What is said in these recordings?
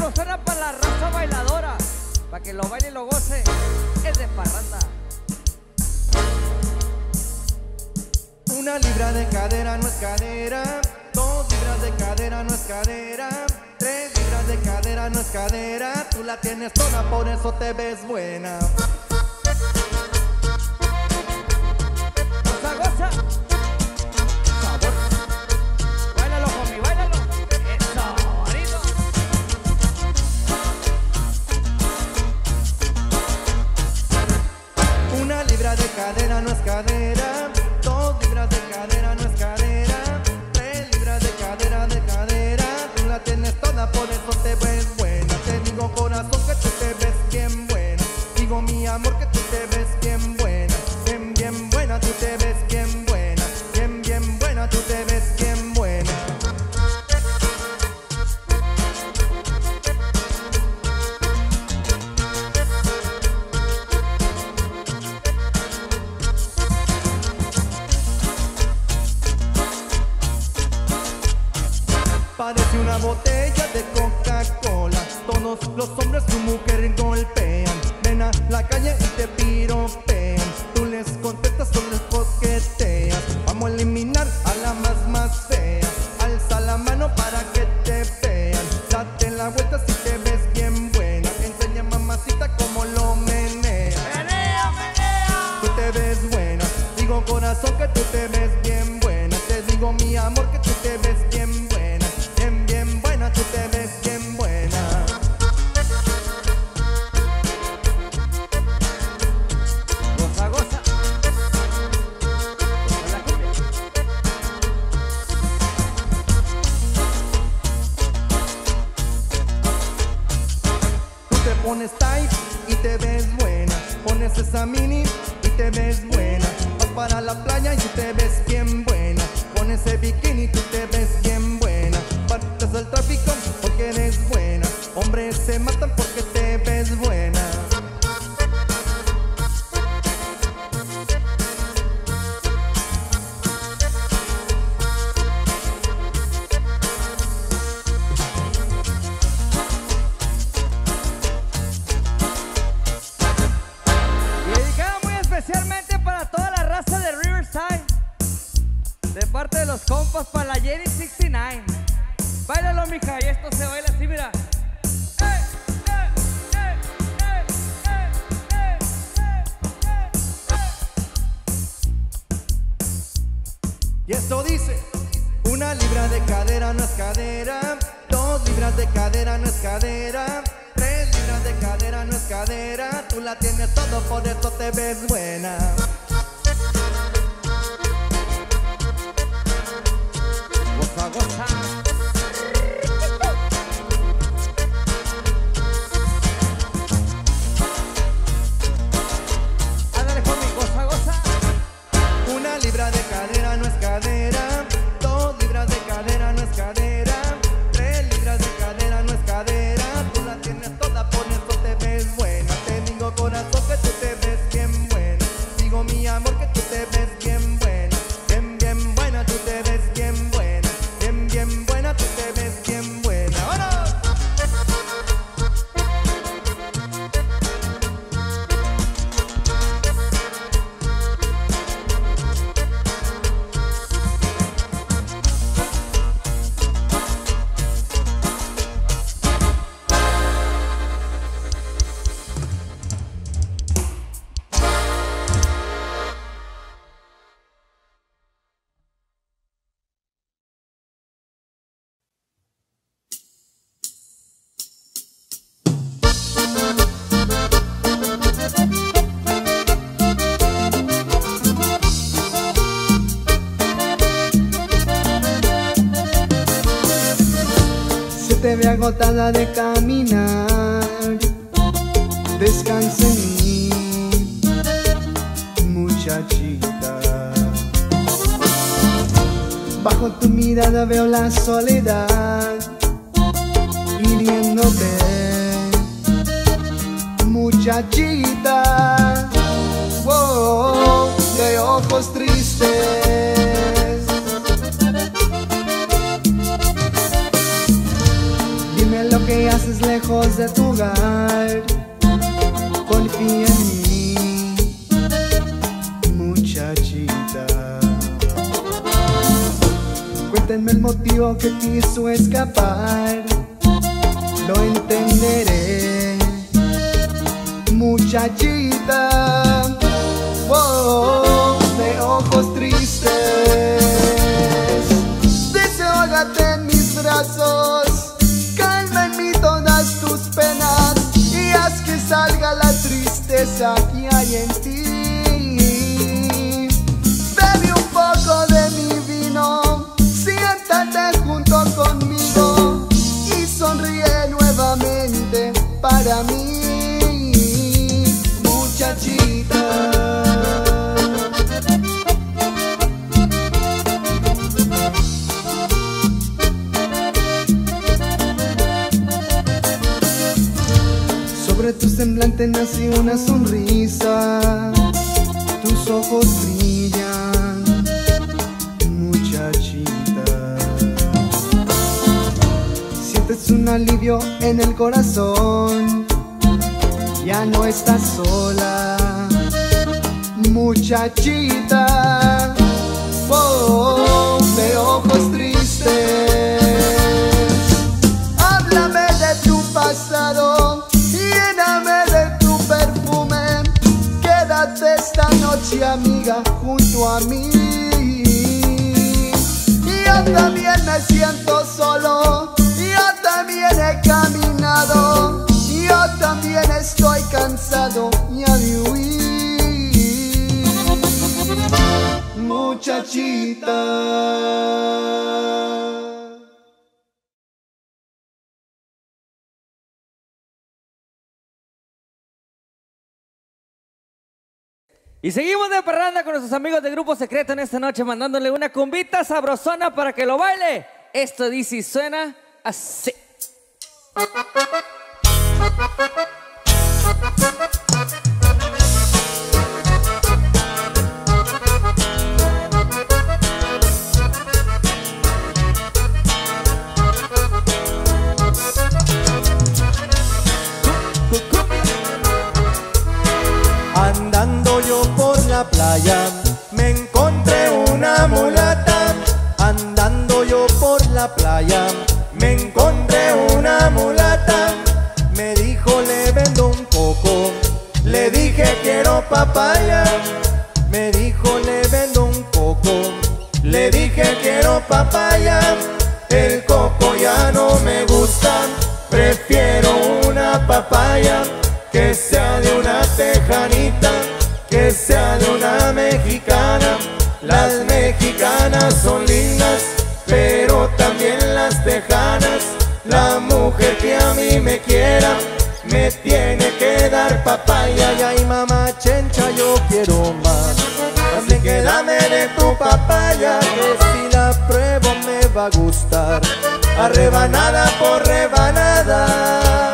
esto suena para la raza bailadora, para que lo baile y lo goce, es de parranda. Una libra de cadera no es cadera, 2 libras de cadera no es cadera, 3 libras de cadera no es cadera. Tú la tienes toda, por eso te ves buena. Goza, goza. Sabor. Báilalo, homie, báilalo. Eso, bonito. Una libra de cadera no es cadera, 2 libras de cadera no es cadera, 3 libras de cadera. Tú la tienes toda, por eso te ves buena. Te digo, corazón, que tú te ves bien buena. Digo, mi amor, que tú te ves bien buena. Bien, bien buena, tú te ves bien buena. Bien, bien buena, tú te ves bien buena. Parece una botella de Coca-Cola. Todos los hombres tu mujer golpean. Ven a la calle y te piropean. Tú les contestas, tú les coqueteas. Vamos a eliminar a la más fea. Alza la mano para que te vean. Date la vuelta si te ves bien buena. Enseña, mamacita, cómo lo menea. Menea, menea. Tú te ves buena. Digo, corazón, que tú te ves bien buena. Te digo, mi amor, que tú te ves bien buena. Bien, bien buena, tú te ves bien buena. Goza, goza. Goza la cumbia. Tú te pones tight y te ves buena. Pones esa mini y te ves buena. Vas para la playa y te ves bien buena. Con ese bikini tú te ves bien buena. Partes del tráfico porque eres buena. Hombres se matan porque te ves buena. Y dedicada muy especialmente para toda la raza de Riverside, de parte de los compas para la Jenny 69. Báilalo, mija, y esto se baila así, mira. Y esto dice: una libra de cadera no es cadera, 2 libras de cadera no es cadera, 3 libras de cadera no es cadera. Tú la tienes todo, por eso te ves buena. Goza, goza. Ándale, homie, goza, goza. Una libra de cadera no es cadera, 2 libras de cadera no es cadera, 3 libras de cadera no es cadera. Tú la tienes toda, por eso te ves buena. Te digo, corazón, que tú te ves bien buena. Digo, mi amor, que tú te ves bien buena. Bien, bien buena, tú te ves bien buena. Bien, bien buena, tú te ves bien buena. ¡Vámonos! Se te ve agotada de caminar, descansa en mí, muchachita. Bajo tu mirada veo la soledad hiriéndote, muchachita. Wow, de ojos tristes. Dime que lo que haces lejos de tu hogar. Confía en mí, muchachita. Cuéntenme el motivo que te hizo escapar. Lo entenderé, muchachita. Oh, de ojos tristes, desahógate en mis brazos, calma en mí todas tus penas y haz que salga la tristeza que hay en ti. Bebe un poco de mi vino, siéntate junto conmigo y sonríe nuevamente para mí, muchachita. Sobre tu semblante nació una sonrisa, tus ojos brillan, muchachita. Sientes un alivio en el corazón, ya no estás sola, muchachita. Oh, de ojos tristes, háblame de tu pasado, lléname de tu perfume, quédate esta noche amiga junto a mí. Yo también me siento solo, yo también he caminado, yo también estoy cansado ya de huir, muchachita. Y seguimos de parranda con nuestros amigos de Grupo Secreto en esta noche, mandándole una cumbita sabrosona para que lo baile. Esto dice y suena así. Andando yo por la playa, me encontré una mulata. Andando yo por la playa, me encontré una mulata. Me dijo le vendo un coco, le dije quiero papaya. Me dijo le vendo un coco, le dije quiero papaya. El coco ya no me gusta, prefiero una papaya. Que sea de una tejanita, que sea de una mexicana. Las mexicanas son lindas, pero también las tejanas. La mujer que a mí me quiera, me tiene que dar papaya. Y ay mamá chencha, yo quiero más, así que dame de tu papaya, que si la pruebo me va a gustar, a rebanada por rebanada.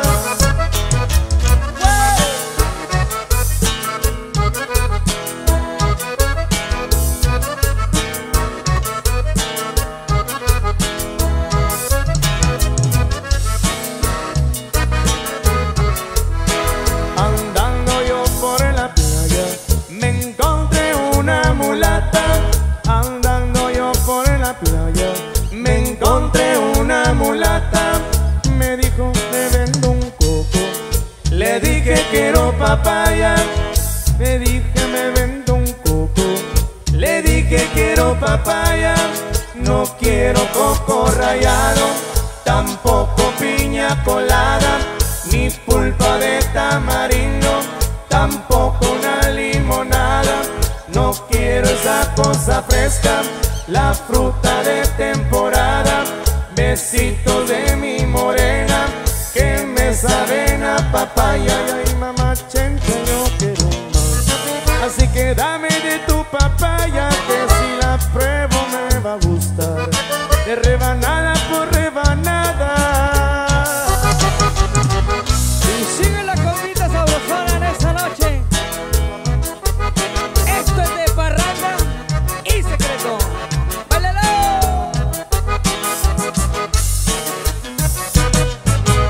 Me dijo le vendo un coco, le dije quiero papaya. Me dije me vendo un coco, le dije quiero papaya. No quiero coco rallado, tampoco piña colada, ni pulpa de tamarindo, tampoco una limonada. No quiero esa cosa fresca, la fruta de temporada. Besitos de mi morena que me saben a papaya. Ay mamá chencha, yo quiero más, así que dame de tu papaya, que si la pruebo me va a gustar, de rebanada por rebanada. Y sigue la comida sabrosona en esta noche. Esto es de parranda y secreto. ¡Báilalo!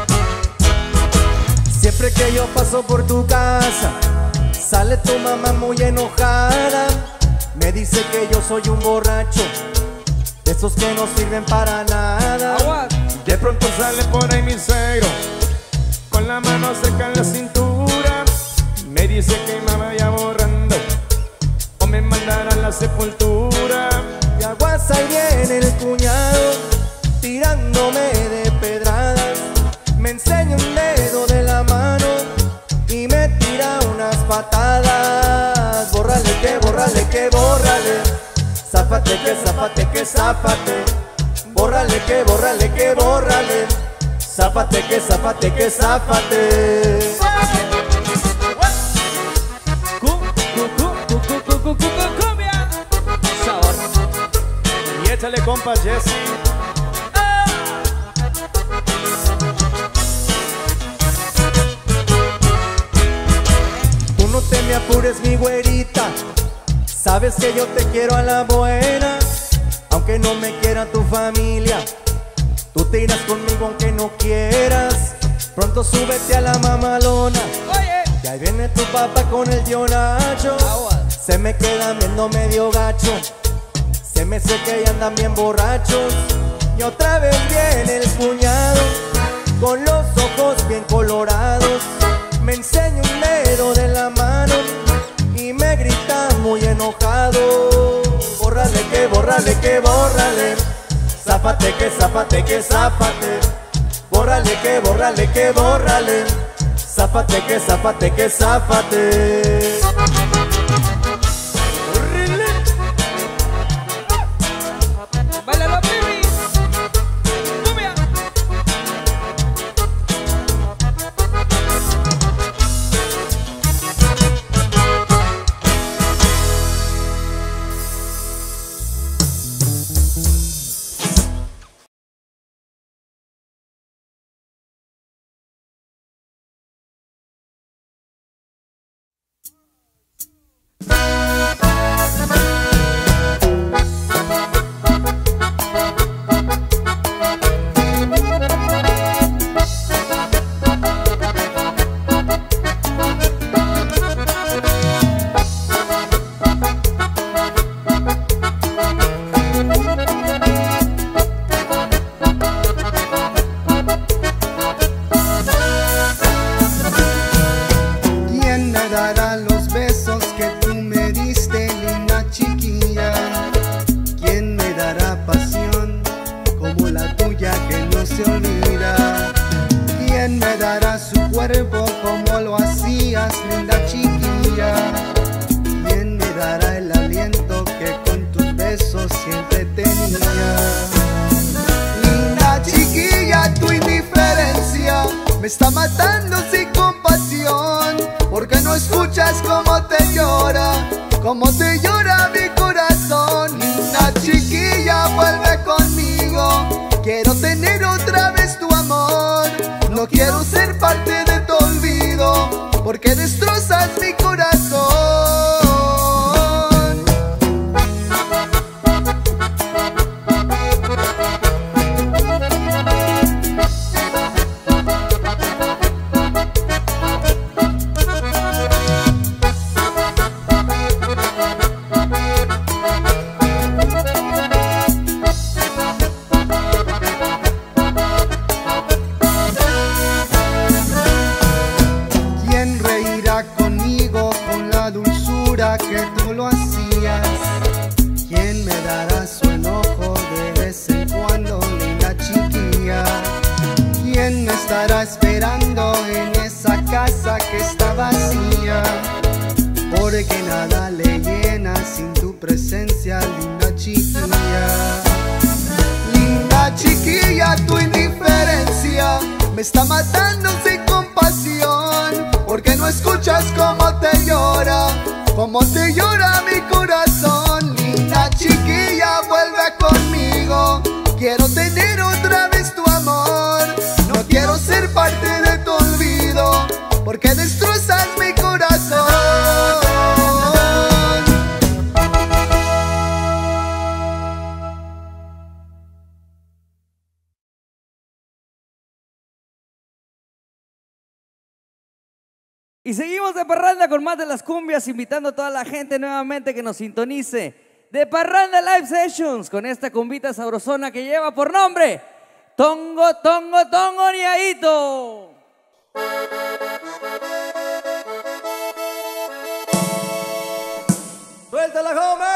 que yo paso por tu casa, sale tu mamá muy enojada. Me dice que yo soy un borracho, de esos que no sirven para nada. De pronto sale por ahí mi suegro, con la mano cerca en la cintura. Me dice que me vaya borrando o me mandará a la sepultura. Y aguas ahí viene el cuñado, tirándome de pedradas. Me enseña un dedo de la mano y me tira unas patadas. Bórrale que bórrale que bórrale, záfate que záfate que záfate. Bórrale que bórrale que bórrale, záfate que záfate que záfate. Cumbia. Sabor. Y échale compa Jesse. Tú no te me apures, mi güerita, sabes que yo te quiero a la buena. Aunque no me quiera tu familia, tú te irás conmigo aunque no quieras. Pronto súbete a la mamalona, Oye. que ahí viene tu papá con el tío Nacho. Se me quedan viendo medio gacho, se me sé que ya andan bien borrachos. Y otra vez viene el cuñado, con los ojos bien colorados. Me enseña un dedo de la mano y me grita muy enojado. Bórrale que bórrale que bórrale, záfate que záfate que záfate. Bórrale que bórrale que bórrale, záfate que záfate que záfate. Báilalo, baby. Cumbia. ¿Quién me dará los besos que tú me diste, linda chiquilla? ¿Quién me dará pasión como la tuya que no se olvida? ¿Quién me dará su cuerpo como lo hacías, linda chiquilla? ¿Quién me dará el aliento que con tus besos siempre tenía? Linda chiquilla, tu indiferencia me está matando sin compasión. Porque no escuchas cómo te llora mi corazón. Linda chiquilla, vuelve conmigo, quiero tener otra vez tu amor. No quiero ser parte de tu olvido, porque destrozas mi corazón. ¿Quién reirá conmigo con la dulzura que tú lo hacías? ¿Quién me dará su enojo de vez en cuando, linda chiquilla? ¿Quién me estará esperando en esa casa que está vacía? Porque nada le llena sin tu presencia, linda chiquilla. Linda chiquilla, tu indiferencia me está matando sin compasión. Porque no escuchas cómo te llora mi corazón. Linda chiquilla, vuelve conmigo, quiero tener otra vez tu amor. No quiero ser parte de tu olvido, porque destrozas mi corazón. Y seguimos de parranda con más de las cumbias, invitando a toda la gente nuevamente que nos sintonice. De Parranda Live Sessions, con esta cumbita sabrosona que lleva por nombre Tongo, Tongo, Tongo, Niaito. ¡Suéltala, joven!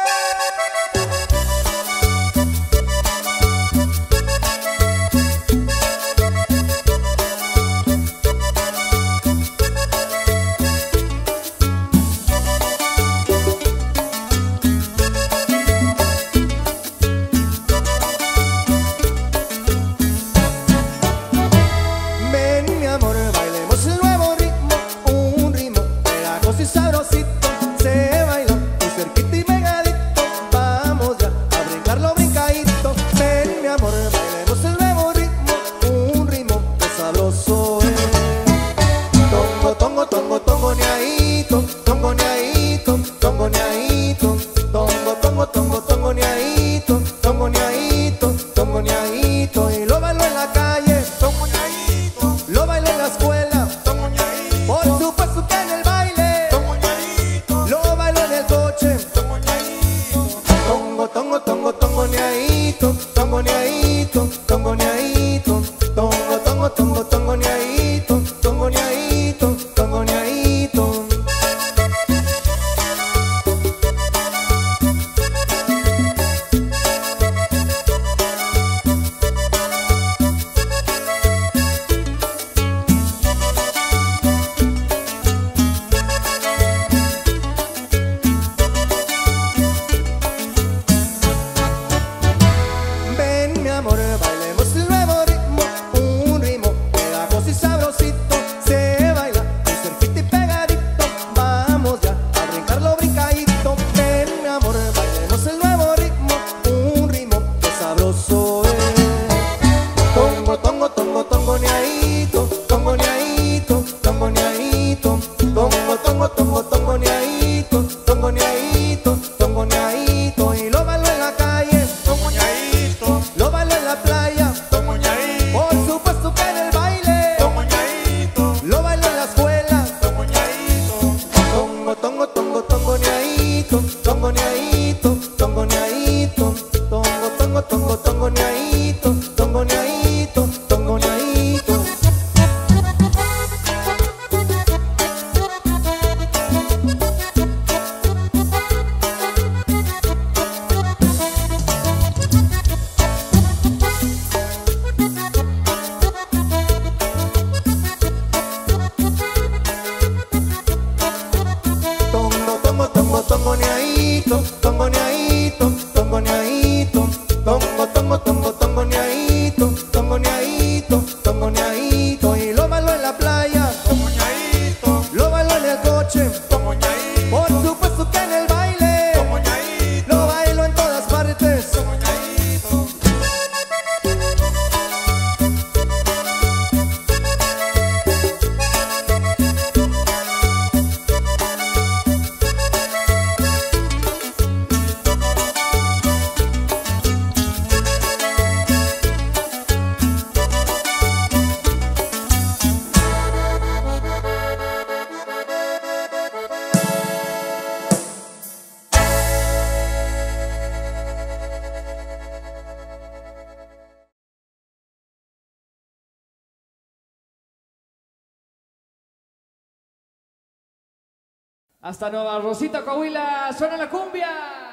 Hasta Nueva Rosita, Coahuila, suena la cumbia.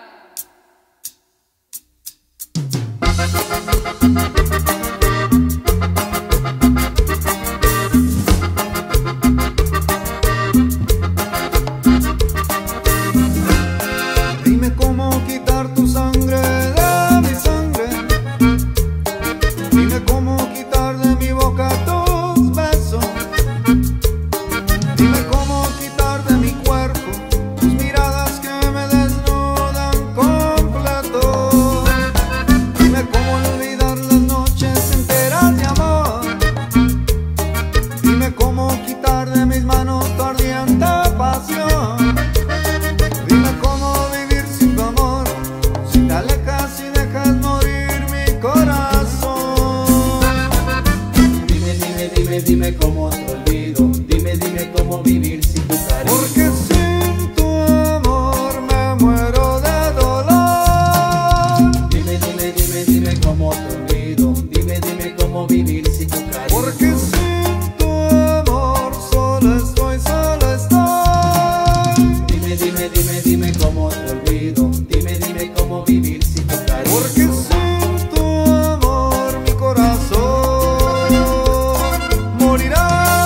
Dime cómo quitar tu sangre de mi sangre. Dime cómo quitar de mi boca tus besos. Dime cómo quitar de mi cuerpo tus miradas que me desnudan completo. Dime cómo olvidar las noches enteras de amor. Dime cómo quitar de mis manos tu ardiente pasión. Dime cómo vivir sin tu amor, si te alejas y dejas morir mi corazón. Dime cómo te olvido, dime cómo cómo vivir sin tu cariño. Porque sin tu amor me muero de dolor. Dime, dime, dime, dime cómo te olvido. Dime, dime cómo vivir sin tu cariño. Porque sin tu amor solo estoy, solo estoy. Dime, dime, dime, dime cómo te olvido. Dime, dime cómo vivir sin tu cariño. Porque sin tu amor mi corazón morirá.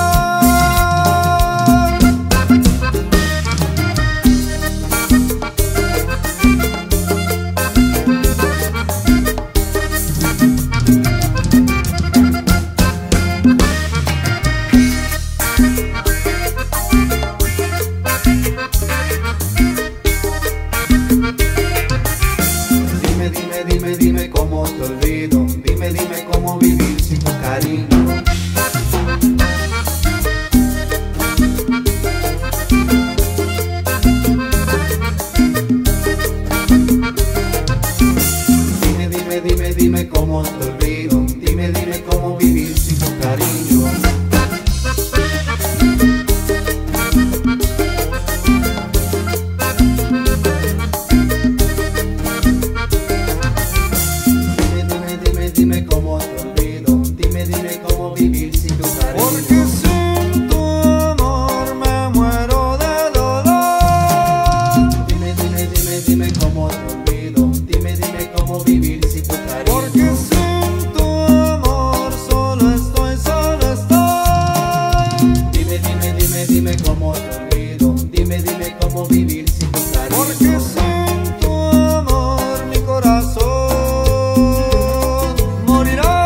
Dime, dime, dime, dime cómo te olvido. Dime, dime cómo vivir sin tu cariño. Dime, dime, dime, dime cómo te olvido. Dime, dime cómo vivir sin tu cariño. Dime, dime, dime, dime cómo te olvido. Dime, dime cómo vivir sin tu cariño. Porque sin tu amor me muero de dolor. Dime, dime, dime, dime cómo te olvido. Dime, dime cómo vivir sin tu cariño. Porque sin tu amor solo estoy, solo estoy. Dime, dime, dime, dime cómo te olvido. Dime, dime cómo vivir sin tu cariño. Porque sin tu amor mi corazón morirá.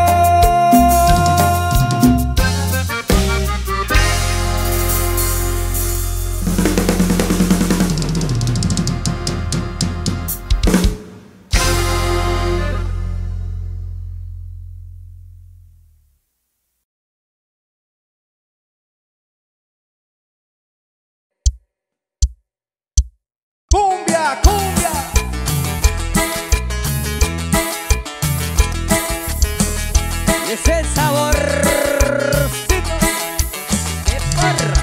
Cumbia, cumbia. Y es el saborcito de Parra.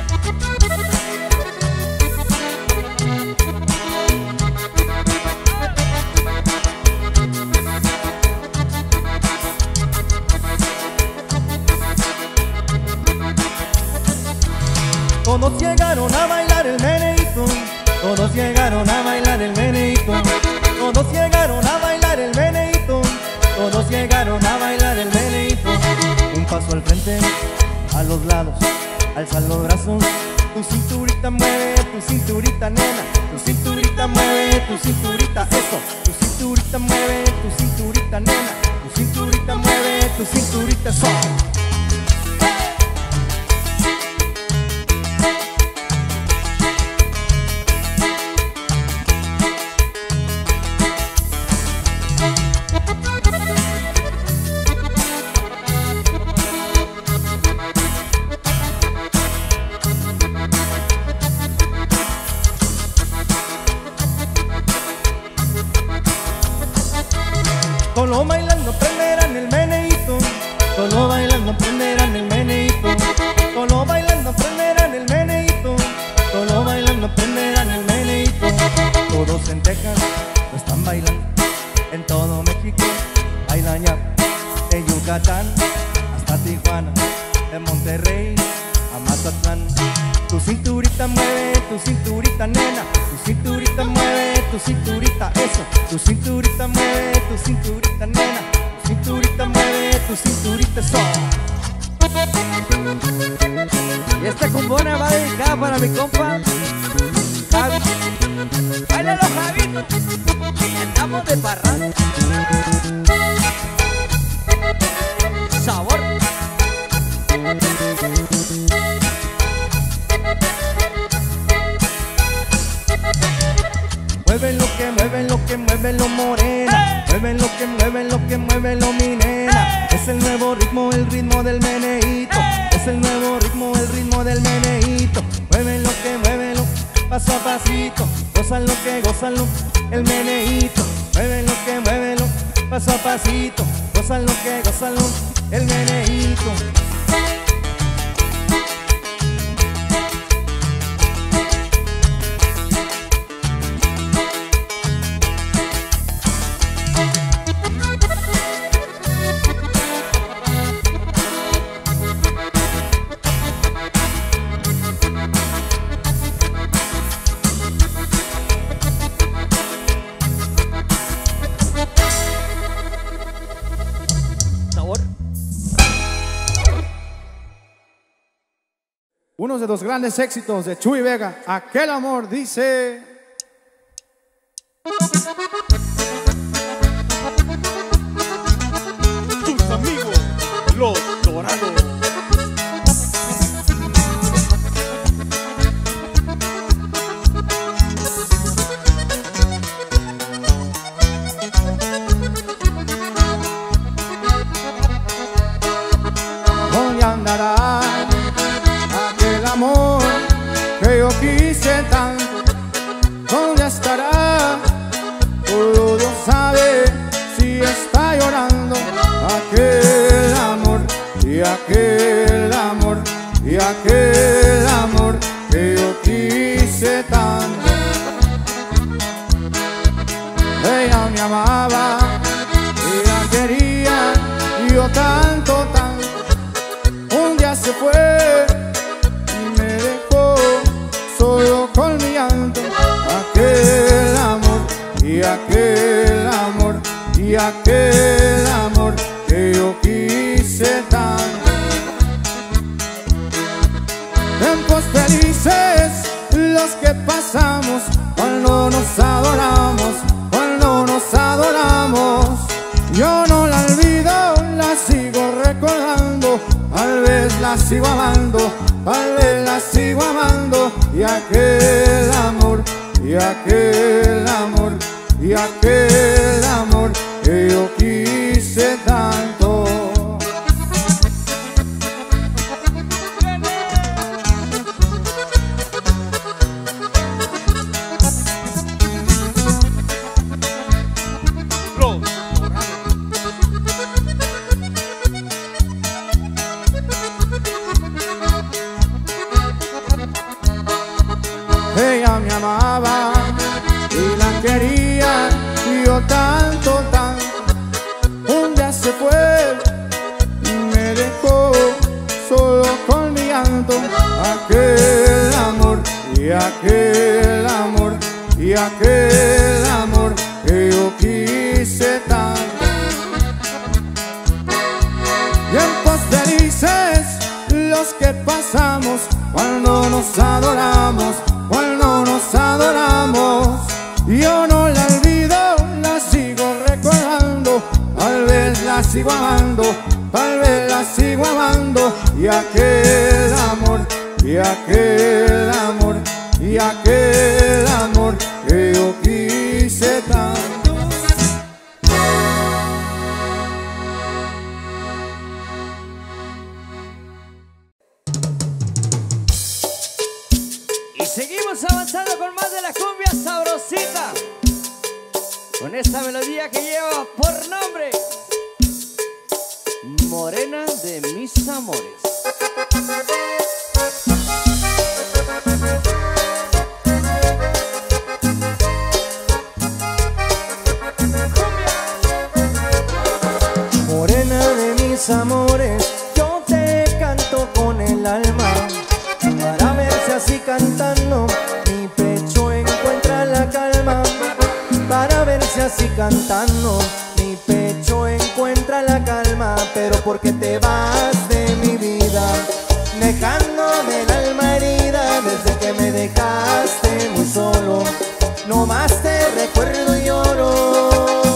Todos llegaron a bailar el meneíto. Todos llegaron a bailar el meneíto. Todos llegaron a bailar el meneíto. Todos llegaron a bailar el meneíto. Un paso al frente, a los lados, alza los brazos. Tu cinturita mueve, tu cinturita nena. Tu cinturita mueve, tu cinturita eso. Tu cinturita mueve, tu cinturita nena. Tu cinturita mueve, tu cinturita eso. Solo bailando prenderán el meneíto. Solo bailando prenderán el meneíto. Solo bailando prenderán el meneíto. Solo bailando prenderán el meneíto. Todos en Texas lo están bailando. En todo México bailan ya. De Yucatán hasta Tijuana. De Monterrey a Mazatlán. Tu cinturita mueve, tu cinturita nena. Tu cinturita mueve, tu cinturita eso. Tu cinturita mueve, tu cinturita nena. Tu cinturita mueve, tu cinturita eso. Y esta cumbona va dedicada para mi compa Javi. ¡Báilalo, Javito! Y andamos de parranda. Sabor. Mueven lo que mueven, lo que mueven lo morena. Mueven lo que mueven, lo que mueven lo mi nena. Es el nuevo ritmo, el ritmo del meneíto. Es el nuevo ritmo, el ritmo del meneíto. Mueven lo que mueven lo paso a pasito. Gozan lo que gozan lo el meneíto. Mueven lo que mueven lo paso a pasito. Gozan lo que gozan lo el meneíto. Uno de los grandes éxitos de Chuy Vega, Aquel Amor, dice. Tus amigos, los Dorados. ¿Dónde andará aquel amor que yo quise tanto? ¿Dónde estará? Todo Dios sabe si está llorando. Aquel amor y aquel amor y aquel amor que yo quise tanto. Ella me amaba, ella quería, y yo tanto, tanto. Un día se fue y me dejó solo con mi llanto. Aquel amor y aquel amor y aquel amor que yo quise tanto. Tiempos felices los que pasamos cuando nos adoramos, cuando nos adoramos. Yo no la olvido, la sigo recordando. Tal vez la sigo amando, tal vez la sigo amando. Y aquel amor, y aquel amor, y aquel amor que yo quise tanto. Ella me amaba y la quería, y yo tanto, tanto. Un día se fue y me dejó solo con mi llanto. Aquel amor y aquel amor y aquel amor que yo quise tanto. Tiempos felices los que pasamos cuando nos adoramos, cuando nos adoramos. Yo no la olvido, la sigo recordando. Tal vez la sigo amando, tal vez la sigo amando. Y aquel amor, y aquel amor, y aquel amor que yo quise tanto. Seguimos avanzando con más de la cumbia sabrosita, con esta melodía que lleva por nombre Morena de mis amores. Morena de mis amores, yo te canto con el alma, para ver si así cantando mi pecho encuentra la calma. Para ver si así cantando mi pecho encuentra la calma. Pero porque te vas de mi vida, dejándome el alma herida. Desde que me dejaste muy solo, no más te recuerdo y lloro.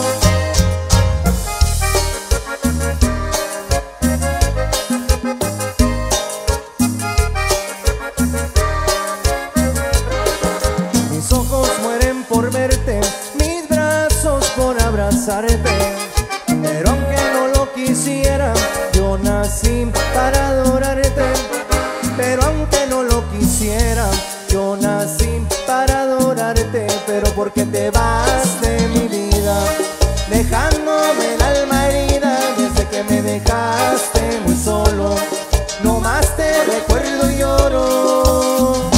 Pero aunque no lo quisiera, yo nací para adorarte. Pero aunque no lo quisiera, yo nací para adorarte. Pero porque te vas de mi vida, dejándome el alma herida. Desde que me dejaste muy solo, no más te recuerdo y lloro.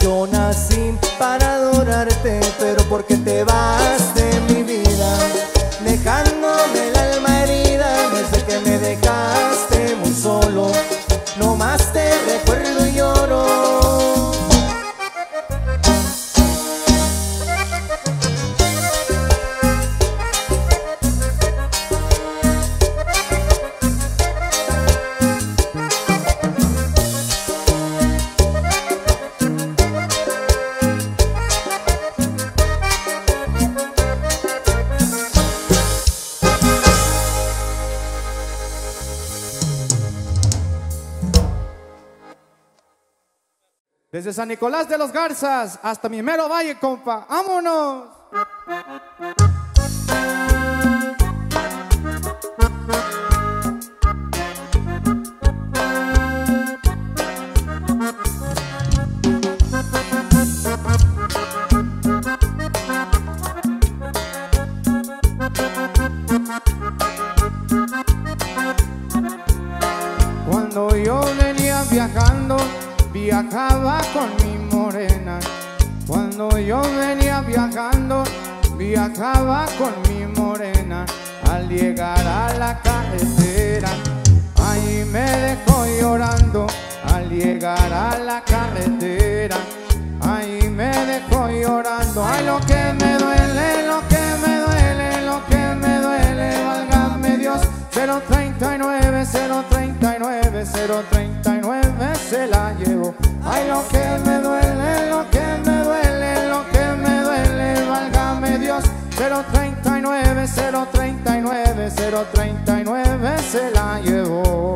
Yo nací para adorarte, pero ¿por qué te vas de mi vida? Dejándome el alma herida desde que me dejaste muy solo. No más te recuerdo y lloro. Desde San Nicolás de los Garzas hasta mi mero valle, compa. ¡Vámonos! Cuando yo venía viajando, viajaba con mi morena. Cuando yo venía viajando, viajaba con mi morena. Al llegar a la carretera, ahí me dejó llorando. Al llegar a la carretera, ahí me dejó llorando. Ay, lo que me duele, lo que me duele, lo que me duele, válgame Dios. 039, 039, 039 se la llevo. Ay, lo que me duele, lo que me duele, lo que me duele, válgame Dios. 039, 039, 039 se la llevo.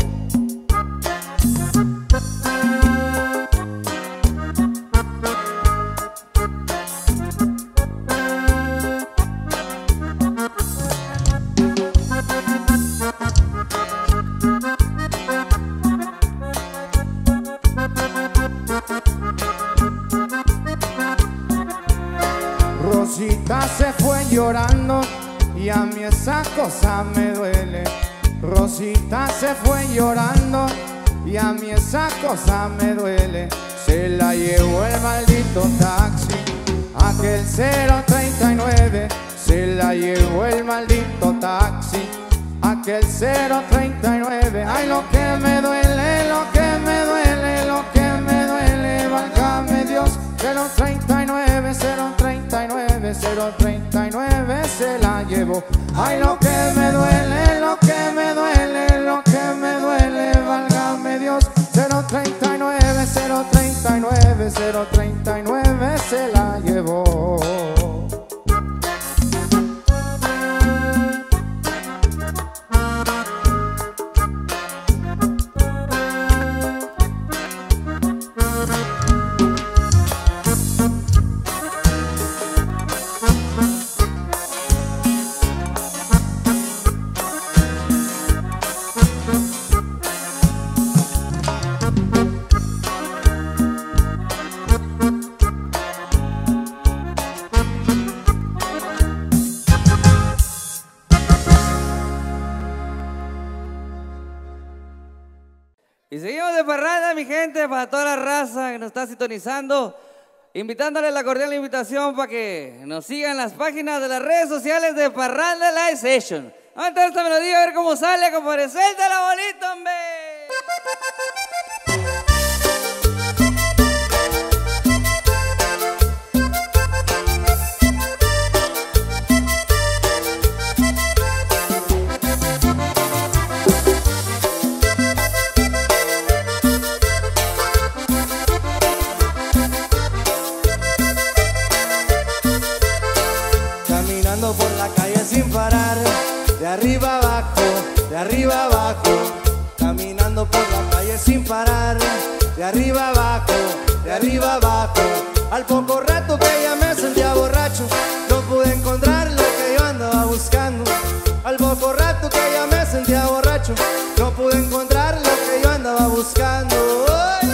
Rosita se fue llorando y a mí esa cosa me duele. Rosita se fue llorando y a mí esa cosa me duele. Se la llevó el maldito taxi, aquel 039. Se la llevó el maldito taxi, aquel 039. Ay, lo que me duele, lo que me duele, lo que me duele, válgame Dios. 039, 039, 039 se la llevó. Ay, lo que me duele, lo que me duele, lo que me duele, válgame Dios. 039, 039, 039 se la llevó. Y seguimos de parranda, mi gente, para toda la raza que nos está sintonizando, invitándole la cordial invitación para que nos sigan en las páginas de las redes sociales de Parranda Live Session. Vamos a entrar esta melodía a ver cómo sale, compadre. ¡Suéltala bonito, hombre! Caminando por la calle sin parar, de arriba abajo, de arriba abajo. Caminando por la calle sin parar, de arriba abajo, de arriba abajo. Al poco rato que ya me sentía borracho, no pude encontrar lo que yo andaba buscando. Al poco rato que ya me sentía borracho, no pude encontrar lo que yo andaba buscando. ¡Ay!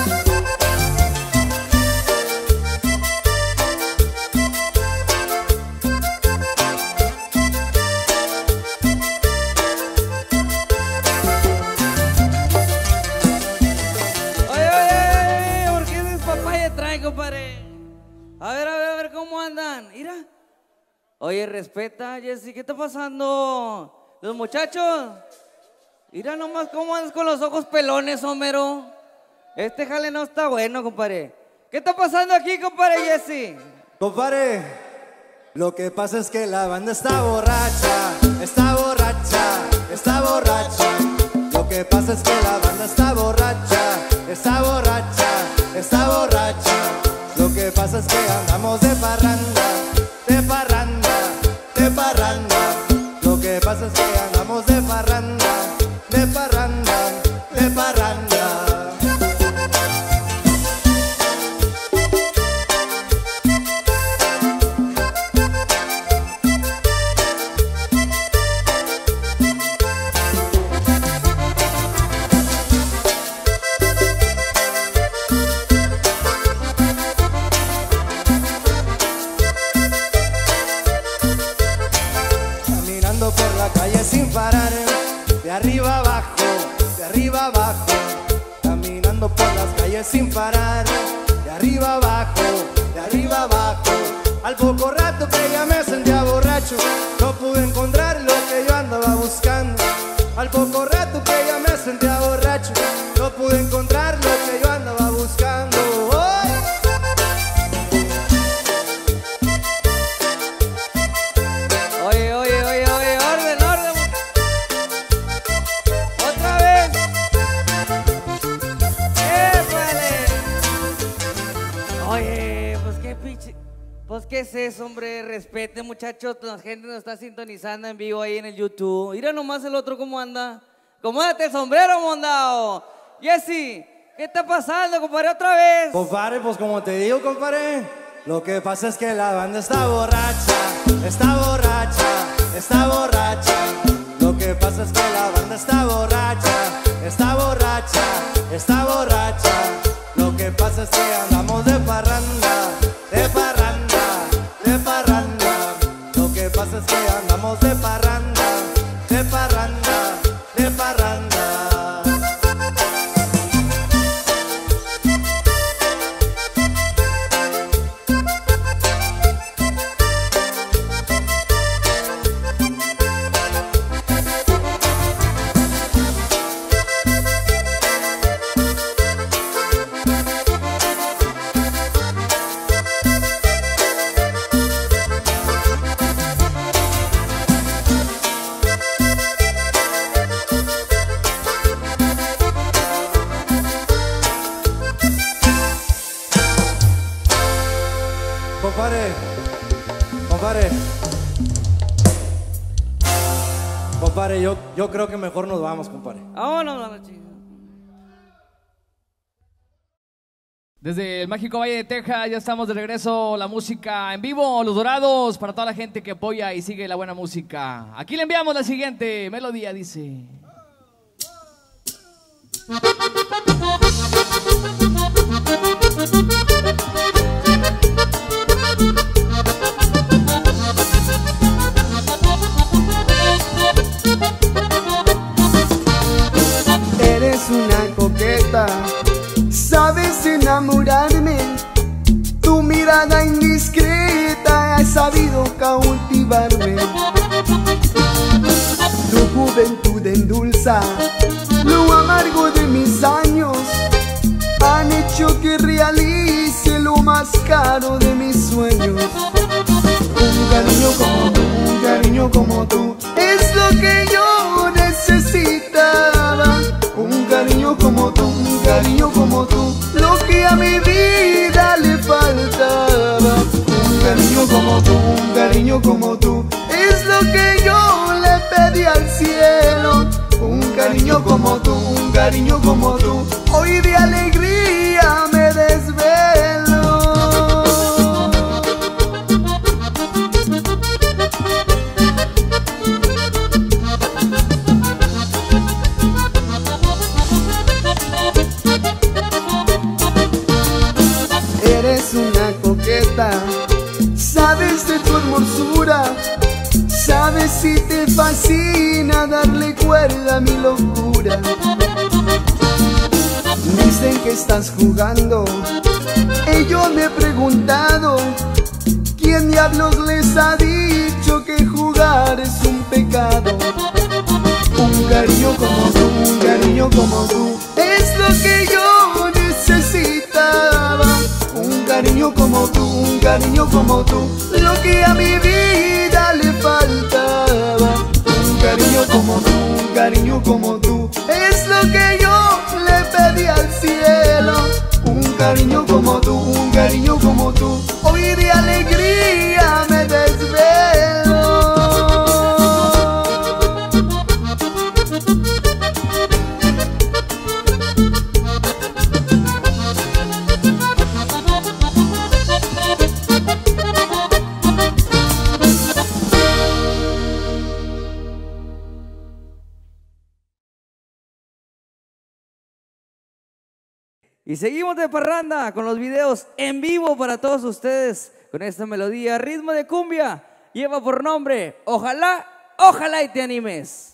compadre. A ver cómo andan. Mira. Oye, respeta, Jessy, ¿qué está pasando? Los muchachos. Mira nomás cómo andas con los ojos pelones, Homero. Este jale no está bueno, compadre. ¿Qué está pasando aquí, compadre Jessy? Compadre, lo que pasa es que la banda está borracha, está borracha, está borracha. Lo que pasa es que la banda está borracha, está borracha, está borracha. Lo que pasa es que andamos de parranda, de parranda, de parranda. Lo que pasa es que andamos de parranda, de parranda, de parranda. Por la calle sin parar, de arriba abajo, de arriba abajo. Caminando por las calles sin parar, de arriba abajo, de arriba abajo. Al poco rato que ya me sentía borracho, no pude encontrar lo que yo andaba buscando. Al poco rato que ya me sentía borracho, no pude encontrar lo que yo andaba buscando. Pues qué es eso, hombre, respete, muchachos, la gente nos está sintonizando en vivo ahí en el YouTube. Mira nomás el otro cómo anda. Acomódate el sombrero, mondao. Jessy, ¿qué está pasando, compadre, otra vez? Compadre, pues como te digo, compadre, lo que pasa es que la banda está borracha, está borracha, está borracha. Lo que pasa es que la banda está borracha, está borracha, está borracha. Lo que pasa es que andamos de parranda, de parranda, de parranda. Lo que pasa es que andamos de parranda, de parranda, de parranda. Compadre, yo creo que mejor nos vamos, compadre. Vámonos, chicos. Desde el mágico Valle de Texas ya estamos de regreso, la música en vivo, Los Dorados, para toda la gente que apoya y sigue la buena música. Aquí le enviamos la siguiente melodía, dice... Eres una coqueta, sabes enamorarme. Tu mirada indiscreta ha sabido cautivarme. Tu juventud endulza lo amargo de mis años. Han hecho que realice lo más caro de mis sueños. Un cariño como tú, un cariño como tú, es lo que yo necesitaba. Un cariño como tú, un cariño como tú, lo que a mi vida le faltaba. Un cariño como tú, un cariño como tú, es lo que yo le pedí al cielo. Un cariño como tú, un cariño como tú, hoy de alegría me desvelo. Eres una coqueta, sabes de tu hermosura, sabes si te fascina darle cuerda a mi locura. Dicen que estás jugando Y yo me he preguntado, ¿quién diablos les ha dicho que jugar es un pecado? Un cariño como tú, un cariño como tú, es lo que yo necesitaba. Un cariño como tú, un cariño como tú, lo que a mi vida le faltaba. Un cariño como tú, un cariño como tú, es lo que yo le pedí al cielo. Un cariño como tú, un cariño como tú, hoy de alegría me desvelo. Y seguimos de parranda con los videos en vivo para todos ustedes con esta melodía, ritmo de cumbia, lleva por nombre Ojalá, ojalá y te animes.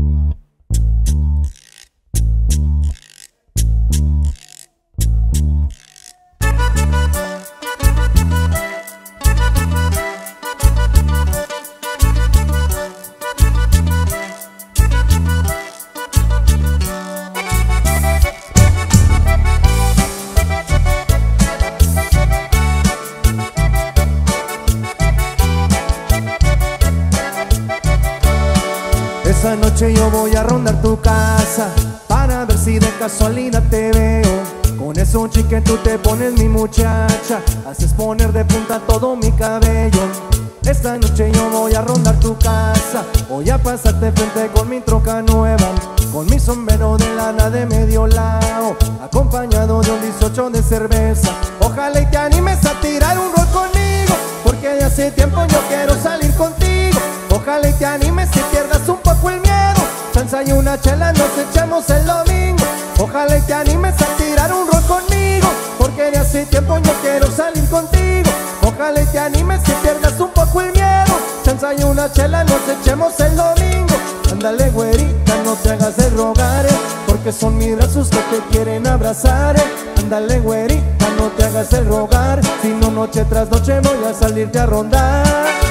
Esa noche yo voy a rondar tu casa para ver si de casualidad te veo. Con eso chique tú te pones mi muchacha, haces poner de punta todo mi cabello. Esta noche yo voy a rondar tu casa, voy a pasarte frente con mi troca nueva, con mi sombrero de lana de medio lado, acompañado de un 18 de cerveza. Ojalá y te animes a tirar un rol conmigo, porque de hace tiempo yo quiero salir contigo. Ojalá y te animes y pierdas un poco el miedo, chanza y una chela nos echemos el domingo. Ojalá y te animes a tirar un rol conmigo, porque de hace tiempo yo quiero salir contigo. Ojalá y te animes y pierdas un poco el miedo, chanza y una chela nos echemos el domingo. Ándale güerita, no te hagas de rogar, porque son mis brazos que te quieren abrazar. Ándale güerita, no te hagas de rogar, si no noche tras noche voy a salirte a rondar.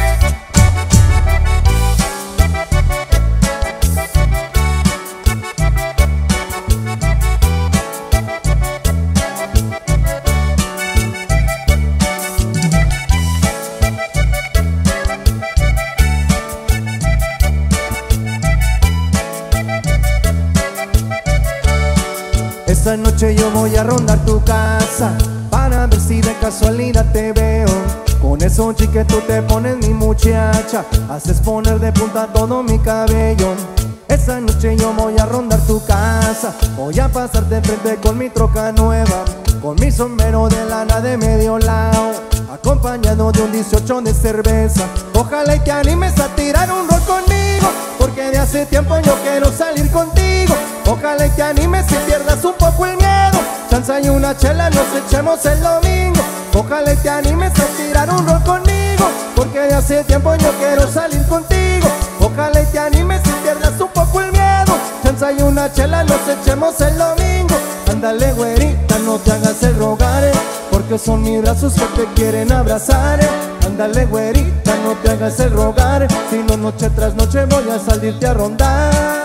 Esta noche yo voy a rondar tu casa para ver si de casualidad te veo. Con eso chique tú te pones mi muchacha, haces poner de punta todo mi cabello. Esta noche yo voy a rondar tu casa, voy a pasarte frente con mi troca nueva, con mi sombrero de lana de medio lado, acompañado de un 18 de cerveza. Ojalá y te animes a tirar un rol conmigo, porque de hace tiempo yo quiero salir contigo. Ojalá y te animes y pierdas un poco el miedo, chanza y una chela nos echemos el domingo. Ojalá y te animes a tirar un rol conmigo, porque de hace tiempo yo quiero salir contigo. Ojalá y te animes y pierdas un poco el miedo, chanza y una chela nos echemos el domingo. Ándale güerita, no te hagas el rogar, porque son mis brazos que te quieren abrazar. Ándale güerita, no te hagas el rogar, si no noche tras noche voy a salirte a rondar.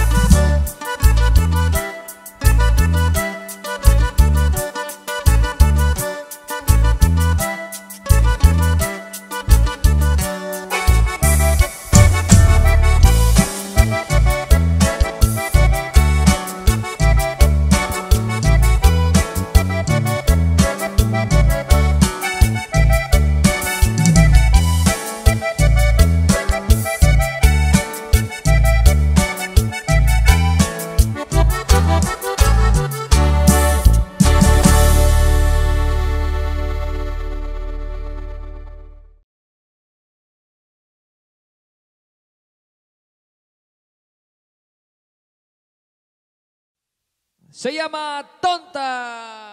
Se llama Tonta.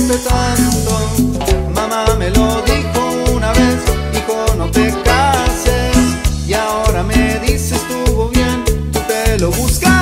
quererte tanto. Mamá me lo dijo una vez, hijo, no te cases. Y ahora me dice estuvo bien, tú te lo buscaste.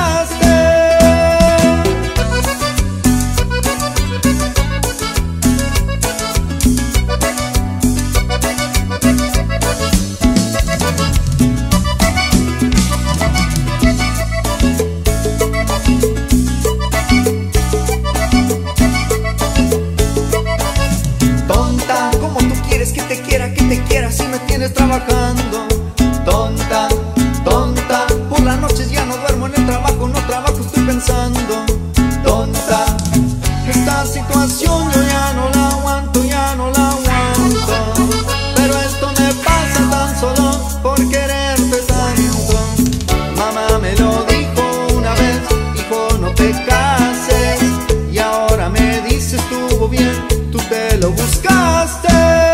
Tonta, como tú quieres que te quiera si me tienes trabajando. Tonta, tonta, por las noches ya no duermo en el trabajo, no trabajo, estoy pensando. Tonta, esta situación yo ya no la aguanto, ya no la aguanto. Pero esto me pasa tan solo por quererte tanto. Mamá me lo dijo una vez, hijo, no te cases. Y ahora me dice estuvo bien, tú te lo buscaste.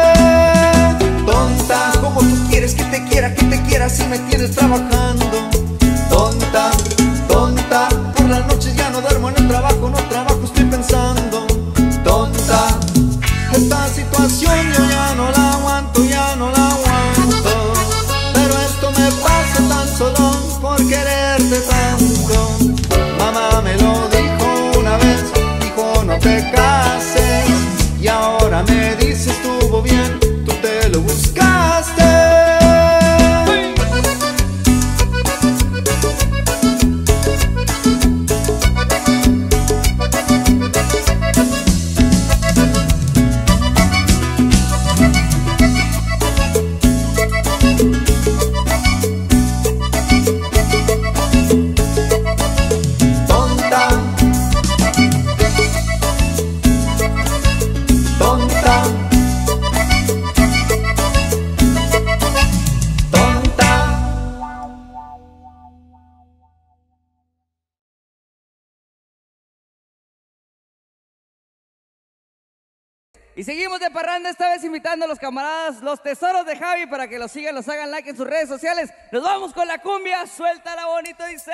Tonta, como tú quieres que te quiera si me tienes trabajando. Tonta, tonta, por las noches ya no duermo en el trabajo, no trabajo, estoy pensando. Tonta, esta situación yo ya no la aguanto, ya no la aguanto. Pero esto me pasa tan solo por quererte tanto. Mamá me lo dijo una vez, hijo, no te cases. Y ahora me dice estuvo bien, tú te lo buscaste. Tonta, tonta, tonta. Y seguimos de parranda, esta vez invitando a los camaradas, los tesoros de Javi, para que los sigan, los hagan like en sus redes sociales. Nos vamos con la cumbia, suéltala bonito, dice.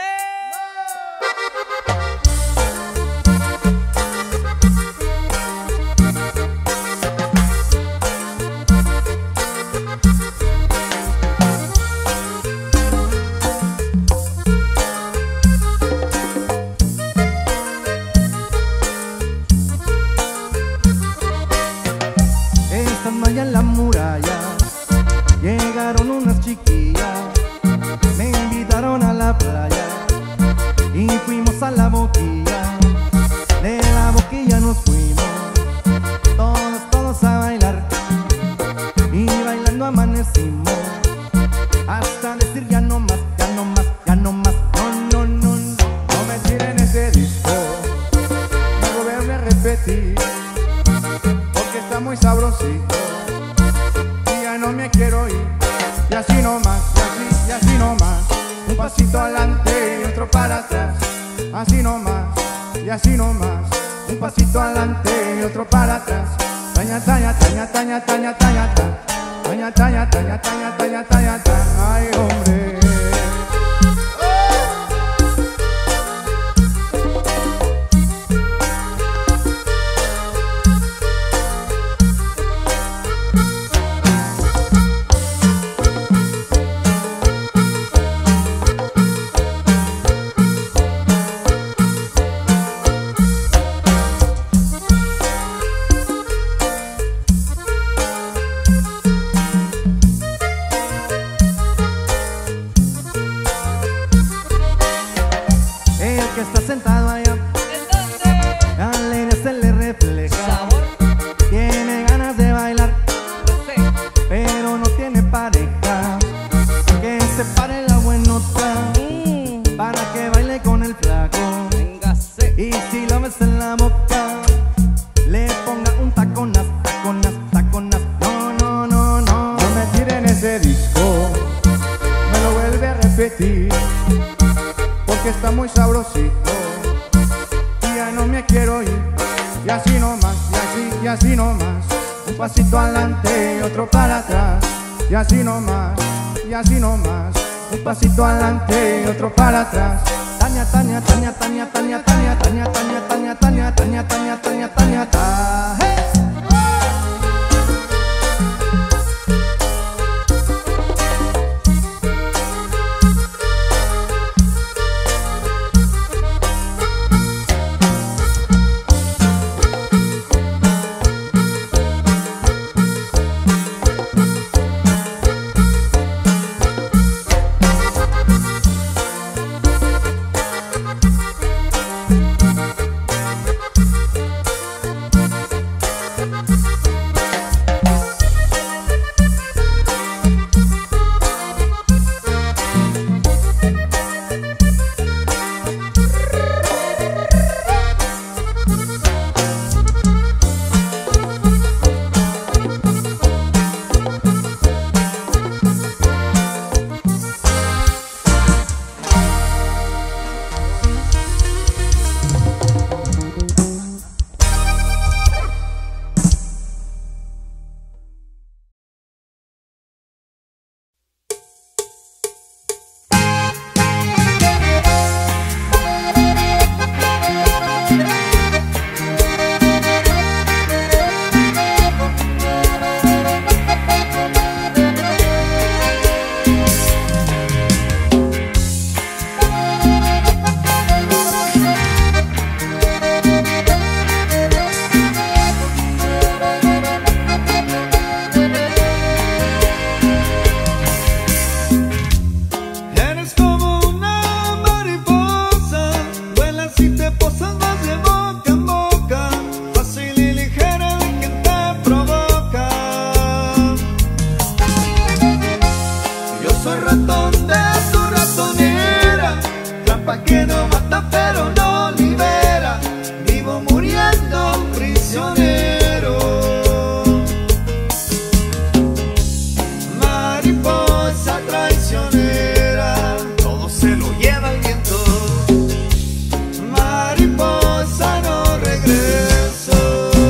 Estando allá en la muralla, llegaron unas chiquillas, me invitaron a la playa y fuimos a la boquilla. De la boquilla nos fuimos, todos a bailar, y bailando amanecimos, hasta decir ya no más, ya no más, ya no más. No, no, no, no me tiren ese disco, no volverme a repetir, porque está muy sabrosito y ya no me quiero ir. Y así nomás, y así nomás, un pasito adelante y otro para atrás. Así nomás, y así nomás, un pasito adelante y otro para atrás. Taña, taña, taña, taña, taña, taña, taña, taña, taña, taña, taña, taña, taña, taña. Ay, hombre. Que está sentado allá, alegre se le refleja, Sabor, tiene ganas de bailar, no sé. pero no tiene pareja. Que se pare la buenota para que baile con el flaco, Véngase. y si lo ves en la boca le ponga un taconas, taconas, taconas. No, no, no, no, no me tiren ese disco, me lo vuelve a repetir, porque está muy sabrosito y ya no me quiero ir. Y así nomás, y así nomás, un pasito adelante y otro para atrás. Y así nomás, un pasito adelante y otro para atrás. Taña, taña, taña, taña, taña, taña, taña, taña, taña, taña, taña, taña, taña, taña, taña. ratón de tu ratonera, trampa que no mata pero no libera, vivo muriendo prisionero. Mariposa traicionera, todo se lo lleva el viento. Mariposa no regreso.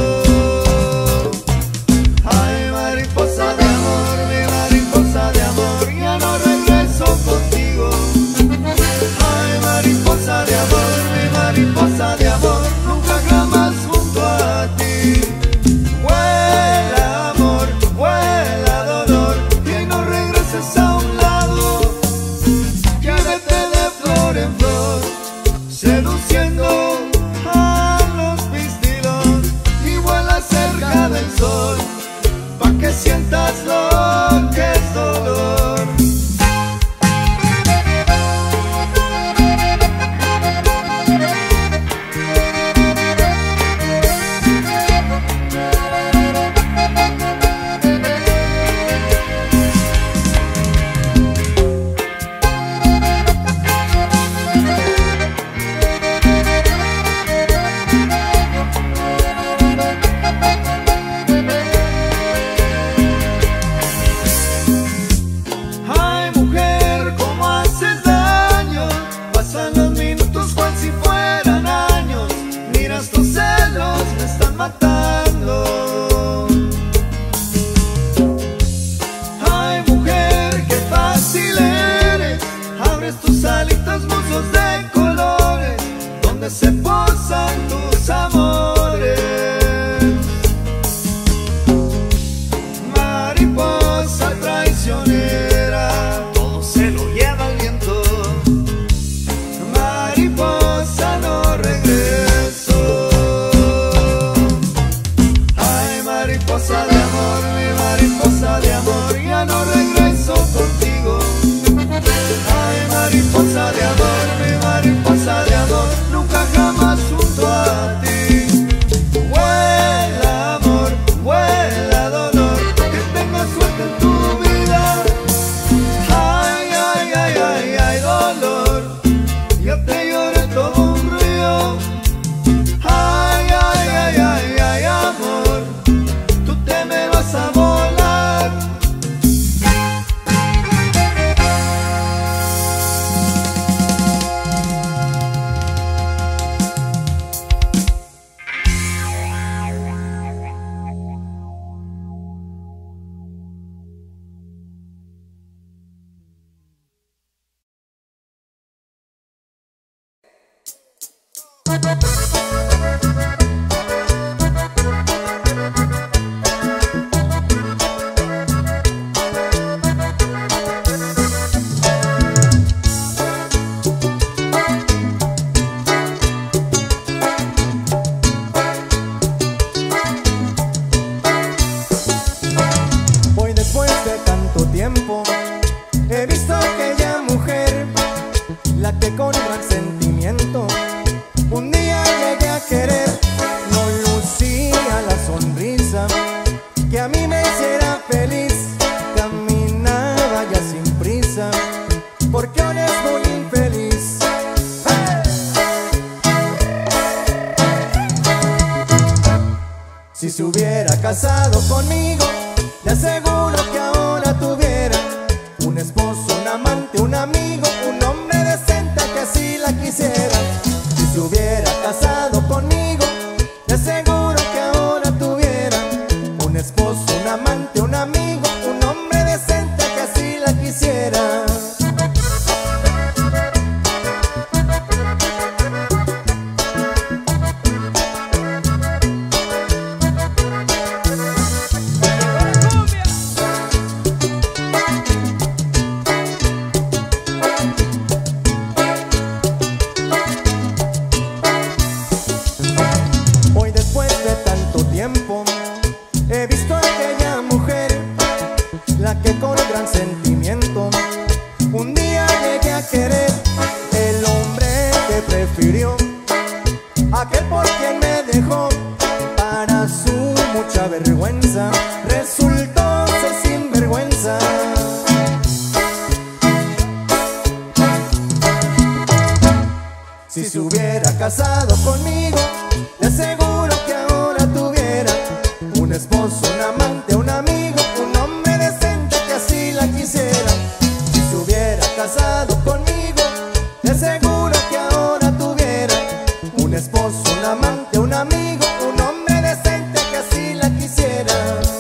Ay, mariposa de amor, mi mariposa de amor, ya no regreso contigo. Ay, mariposa de amor, mi mariposa de amor, nunca jamás junto a ti. Vuela amor, vuela dolor, que no regreses a un lado. Ya vete de flor en flor, seduciendo a los pistilos, y vuela cerca del sol, pa' que sientas lo que es dolor. Ay, mujer, cómo haces daño, pasan los minutos cual si fueran años, miras tus celos, me están matando. Ay, mujer, qué fácil eres, abres tus alitas, muslos de colores, donde se posan tus amores. Mariposa traicionera, todo se lo lleva el viento. Mariposa no regreso. Ay, mariposa de amor, mi mariposa de amor, ya no regreso contigo. Ay, mariposa de amor, mi mariposa de amor, nunca jamás junto a ti. Vuela amor, vuela dolor, que tengas suerte en tu vida. Ay, ay, ay, ay, ay, dolor, yo te lloré todo un río. Ay, ay, ay, ay, ay, amor, tú te me vas a volar. Hoy después de tanto tiempo he visto a aquella mujer, la que con gran sentimiento un día llegué a querer. No lucía la sonrisa que a mí me hiciera feliz, caminaba ya sin prisa, porque ahora es muy infeliz. ¡Hey! Si se hubiera casado conmigo, le aseguro que ahora tuviera un esposo, un amante, un amigo, un hombre decente que así la quisiera. Si se hubiera casado conmigo, le aseguro que ahora tuviera un esposo, un amante, un amigo, un hombre decente que así la quisiera. Hoy después de tanto tiempo he visto a aquella mujer, la que con gran sentimiento un día llegué a querer. El hombre que prefirió, aquel por quien me dejó, para su mucha vergüenza resultó ser sinvergüenza. casado conmigo, te aseguro que ahora tuviera un esposo, un amante, un amigo, un hombre decente que así la quisiera. Si se hubiera casado conmigo, te aseguro que ahora tuviera un esposo, un amante, un amigo, un hombre decente que así la quisiera.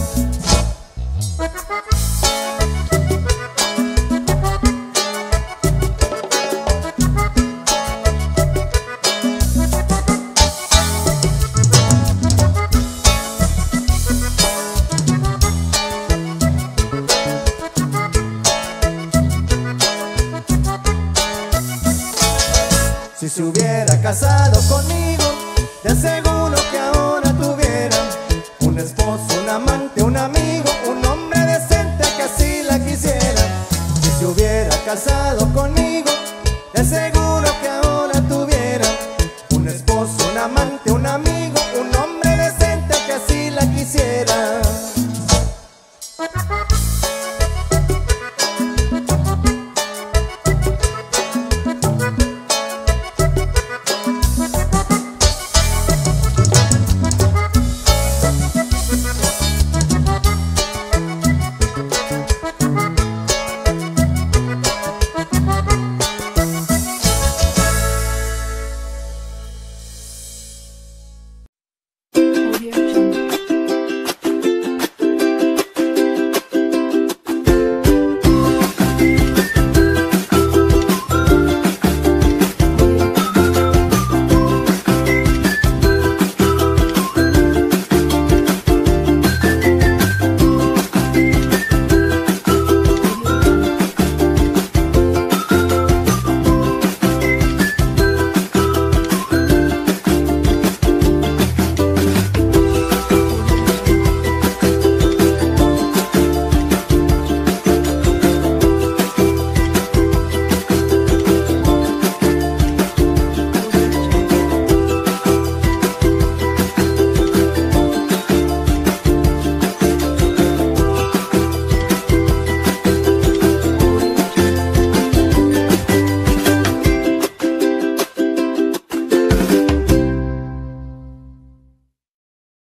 Si se hubiera casado conmigo, te aseguro que ahora tuviera un esposo, un amante, un amigo, un hombre decente que así la quisiera. Si se hubiera casado conmigo, te aseguro que ahora tuviera un esposo, un amante, un amigo, un hombre decente que así la quisiera.